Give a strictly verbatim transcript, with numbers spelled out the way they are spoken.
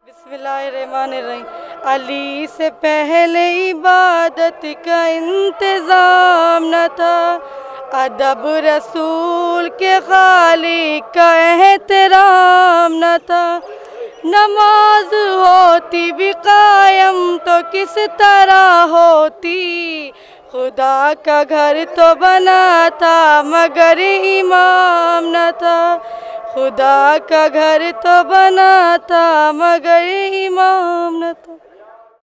बिस्मिल्लाहिर्रहमानिर्रहीम। अली से पहले इबादत का इंतज़ाम न था, अदब रसूल के खालिक का एहतराम न था। नमाज होती भी कायम तो किस तरह होती, खुदा का घर तो बना था मगर इमाम न था। खुदा का घर तो बना था मगर इमाम न था।